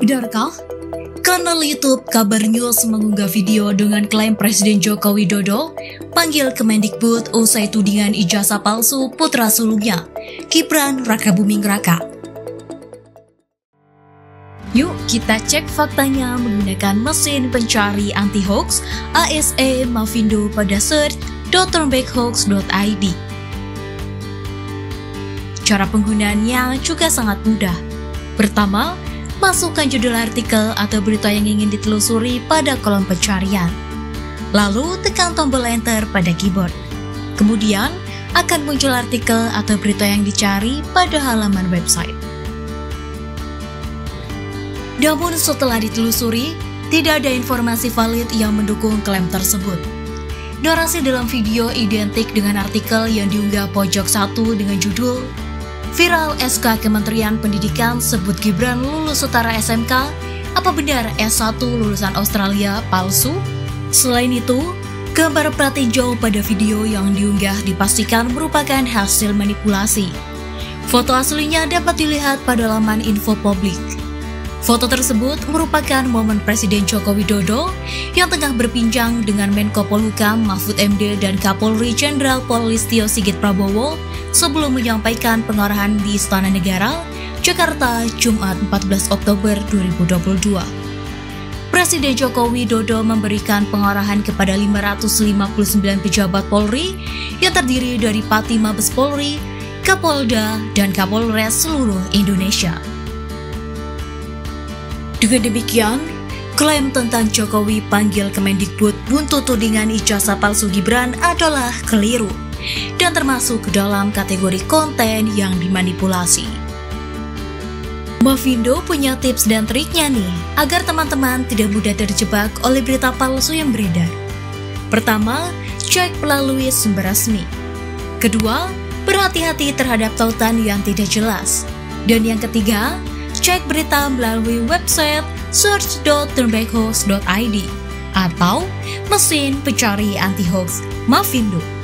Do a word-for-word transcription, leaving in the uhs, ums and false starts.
Benarkah? Kanal YouTube Kabar News mengunggah video dengan klaim Presiden Joko Widodo panggil Kemendikbud usai tudingan ijazah palsu putra sulungnya, Gibran Rakabuming Raka. Yuk kita cek faktanya menggunakan mesin pencari anti-hoax A S E Mavindo pada search dot turnbackhoax dot i d. Cara penggunaannya juga sangat mudah. Pertama, masukkan judul artikel atau berita yang ingin ditelusuri pada kolom pencarian. Lalu tekan tombol enter pada keyboard. Kemudian akan muncul artikel atau berita yang dicari pada halaman website. Namun setelah ditelusuri, tidak ada informasi valid yang mendukung klaim tersebut. Narasi dalam video identik dengan artikel yang diunggah pojok satu dengan judul Viral S K Kementerian Pendidikan sebut Gibran lulus setara S M K, apa benar S satu lulusan Australia palsu? Selain itu, gambar pratinjau pada video yang diunggah dipastikan merupakan hasil manipulasi. Foto aslinya dapat dilihat pada laman info publik. Foto tersebut merupakan momen Presiden Joko Widodo yang tengah berbincang dengan Menko Polhukam Mahfud M D dan Kapolri Jenderal Polistio Sigit Prabowo sebelum menyampaikan pengarahan di Istana Negara, Jakarta, Jumat empat belas Oktober dua ribu dua puluh dua. Presiden Joko Widodo memberikan pengarahan kepada lima ratus lima puluh sembilan pejabat Polri yang terdiri dari Pati Mabes Polri, Kapolda, dan Kapolres seluruh Indonesia. Dengan demikian, klaim tentang Jokowi panggil Kemendikbud buntut tudingan ijazah palsu Gibran adalah keliru dan termasuk ke dalam kategori konten yang dimanipulasi. Mavindo punya tips dan triknya nih agar teman-teman tidak mudah terjebak oleh berita palsu yang beredar. Pertama, cek melalui sumber resmi. Kedua, berhati-hati terhadap tautan yang tidak jelas. Dan yang ketiga, cek berita melalui website search dot turnbackhoax dot i d atau mesin pencari anti-hoax Mavindo.